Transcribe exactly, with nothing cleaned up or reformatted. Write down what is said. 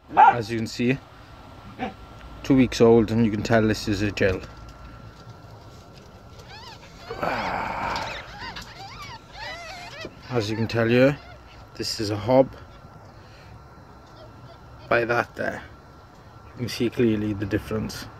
as you can see, two weeks old, and you can tell this is a gel. As you can tell here, this is a hob. By that there, you can see clearly the difference.